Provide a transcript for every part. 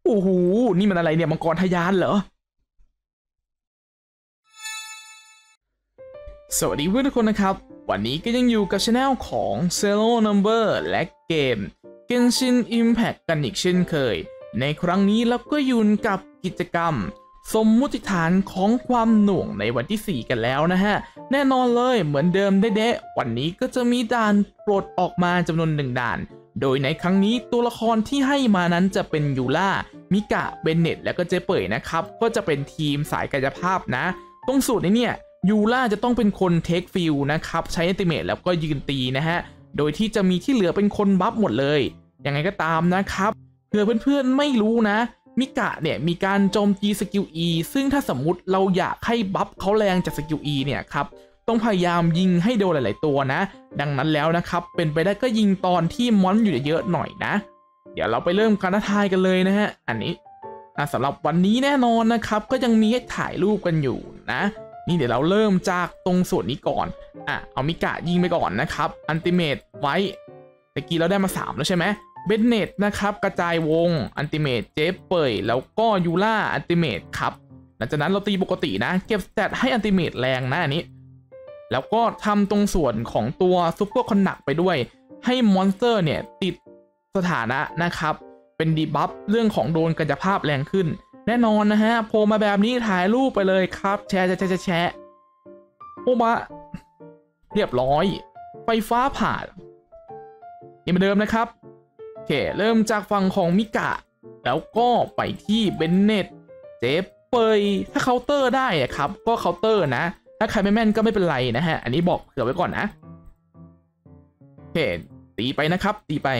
โอ้โหนี่มันอะไรเนี่ยมังกรทะยานเหรอสวัสดีเพื่อนทุกคนนะครับวันนี้ก็ยังอยู่กับช anel ของ Zero Number และเกม Genshin Impact กันอีกเช่นเคยในครั้งนี้เราก็อยู่กับกิจกรรมสมมุติฐานของความหน่วงในวันที่ 4 กันแล้วนะฮะแน่นอนเลยเหมือนเดิมเด๊ะๆวันนี้ก็จะมีด่านปลดออกมาจำนวน1ด่านโดยในครั้งนี้ตัวละครที่ให้มานั้นจะเป็นยูล่ามิกะเบนเน็ตและก็เจเป่ยนะครับก็จะเป็นทีมสายกายภาพนะตรงสูตรนี้เนี่ยยูล่าจะต้องเป็นคนเทคฟิลนะครับใช้อัลติเมทแล้วก็ยืนตีนะฮะโดยที่จะมีที่เหลือเป็นคนบัฟหมดเลยยังไงก็ตามนะครับเพื่อเพื่อนๆไม่รู้นะมิกะเนี่ยมีการโจมตีสกิล E ซึ่งถ้าสมมุติเราอยากให้บัฟเขาแรงจากสกิล E เนี่ยครับต้องพยายามยิงให้โดนหลายๆตัวนะดังนั้นแล้วนะครับเป็นไปได้ก็ยิงตอนที่มอนอยู่เยอะหน่อยนะเดี๋ยวเราไปเริ่มการท้าทายกันเลยนะฮะอันนี้สำหรับวันนี้แน่นอนนะครับก็ยังมีให้ถ่ายรูปกันอยู่นะนี่เดี๋ยวเราเริ่มจากตรงส่วนนี้ก่อนเอามิกะยิงไปก่อนนะครับอัลติเมทไว้ตะกี้เราได้มา3แล้วใช่ไหมเบนเน็ตนะครับกระจายวงอัลติเมทเจฟเปยแล้วก็ยูล่าอัลติเมทครับหลังจากนั้นเราตีปกตินะเก็บสเตตให้อัลติเมทแรงนะอันนี้แล้วก็ทำตรงส่วนของตัวซุปเปอร์คอนดักไปด้วยให้มอนสเตอร์เนี่ยติดสถานะนะครับเป็นดีบัฟเรื่องของโดนกายภาพแรงขึ้นแน่นอนนะฮะโผล่มาแบบนี้ถ่ายรูปไปเลยครับแชร์โอ้มาเรียบร้อยไฟฟ้าผ่านเหมือนเดิมนะครับโอเคเริ่มจากฝั่งของมิกะแล้วก็ไปที่เบนเน็ตเจฟเปยถ้าเคาน์เตอร์ได้ครับก็เคาน์เตอร์นะถ้าใครไม่แม่นก็ไม่เป็นไรนะฮะอันนี้บอกเผื่อไว้ก่อนนะโอเคตีไปนะครับตีไป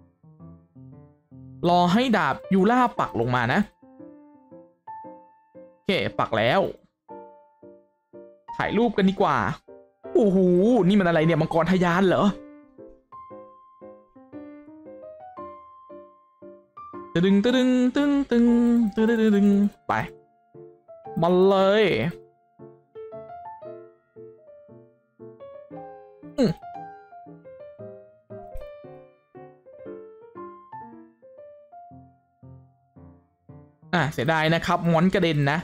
รอให้ดาบยูล่าปักลงมานะโอเคปักแล้วถ่ายรูปกันดีกว่าโอ้โหนี่มันอะไรเนี่ยมังกรทะยานเหรอตึงไปมาเลยเสียดายนะครับมอนกระเด็นนะ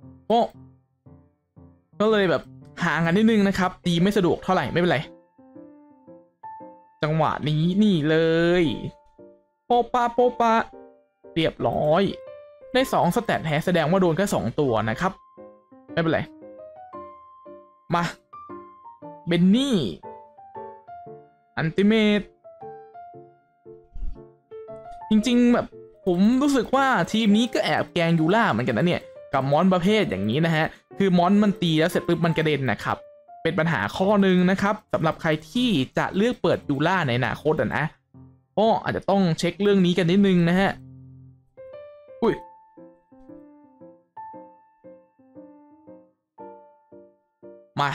ก็เลยแบบห่างกันนิดนึงนะครับตีไม่สะดวกเท่าไหร่ไม่เป็นไรจังหวะนี้นี่เลยโปปะเรียบร้อยได้2สแตทแสดงว่าโดนแค่2ตัวนะครับไม่เป็นไรมาเบนนี่อัลติเมทจริงๆแบบผมรู้สึกว่าทีมนี้ก็แอบแกงยูล่าเหมือนกันนะเนี่ยกับมอนประเภทอย่างนี้นะฮะคือมอนมันตีแล้วเสร็จปุ๊บมันกระเด็นนะครับเป็นปัญหาข้อหนึ่งนะครับสำหรับใครที่จะเลือกเปิดยูล่าในอนาคตนะก็อาจจะต้องเช็คเรื่องนี้กันนิดนึงนะฮะอุ้ยมา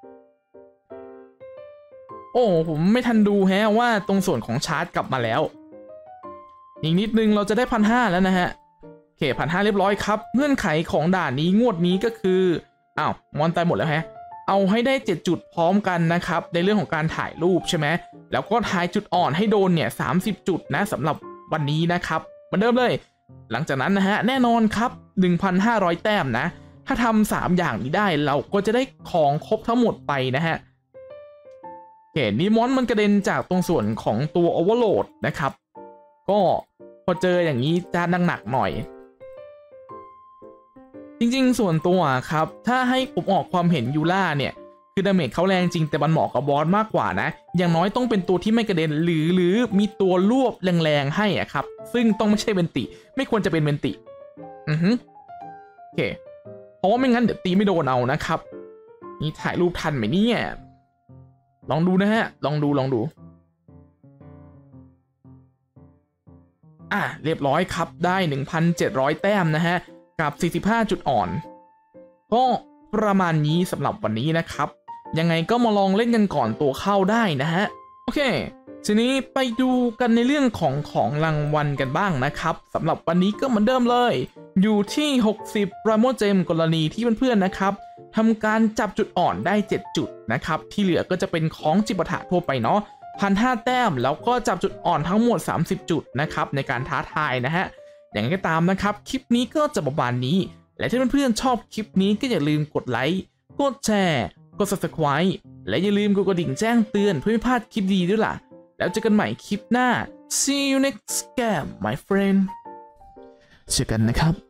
โอ้ผมไม่ทันดูฮะว่าตรงส่วนของชาร์จกลับมาแล้วอีกนิดนึงเราจะได้1,500แล้วนะฮะโอเค1,500เรียบร้อยครับเงื่อนไขของด่านนี้งวดนี้ก็คือมอนตายหมดแล้วฮะเอาให้ได้7จุดพร้อมกันนะครับในเรื่องของการถ่ายรูปใช่ไหมแล้วก็ถ่ายจุดอ่อนให้โดนเนี่ย30จุดนะสำหรับวันนี้นะครับเหมือนเดิมเลยหลังจากนั้นนะฮะแน่นอนครับ 1,500 แต้มนะถ้าทำ3อย่างนี้ได้เราก็จะได้ของครบทั้งหมดไปนะฮะโอเคนี่มอนมันกระเด็นจากตรงส่วนของตัวโอเวอร์โหลดนะครับก็พอเจออย่างนี้จะหนักหน่อยจริงๆส่วนตัวครับถ้าให้ผมออกความเห็นยูล่าเนี่ยคือดาเมจเขาแรงจริงแต่มันเหมาะกับบอสมากกว่านะอย่างน้อยต้องเป็นตัวที่ไม่กระเด็นหรือมีตัวรวบแรงๆให้ครับซึ่งต้องไม่ใช่เบนติไม่ควรจะเป็นเบนติโอเคเพราะว่าไม่งั้นเดี๋ยวตีไม่โดนเอานะครับนี่ถ่ายรูปทันไหมเนี่ยลองดูนะฮะลองดูเรียบร้อยครับได้ 1,700 แต้มนะฮะกับ45จุดอ่อนก็ประมาณนี้สำหรับวันนี้นะครับยังไงก็มาลองเล่นกันก่อนตัวเข้าได้นะฮะโอเคทีนี้ไปดูกันในเรื่องของรางวัลกันบ้างนะครับสำหรับวันนี้ก็เหมือนเดิมเลยอยู่ที่60โปรโมเจมกรณีที่เพื่อนๆนะครับทำการจับจุดอ่อนได้7จุดนะครับที่เหลือก็จะเป็นของจิปาถะทั่วไปเนาะ1,500 แต้มแล้วก็จับจุดอ่อนทั้งหมด30จุดนะครับในการท้าทายนะฮะอย่างไรก็ตามนะครับคลิปนี้ก็จะประมาณนี้และถ้าเพื่อนๆชอบคลิปนี้ก็อย่าลืมกดไลค์กดแชร์กด Subscribe และอย่าลืมกดกระดิ่งแจ้งเตือนเพื่อไม่พลาดคลิปดีด้วยล่ะแล้วเจอกันใหม่คลิปหน้า See you next game my friend เจอกันนะครับ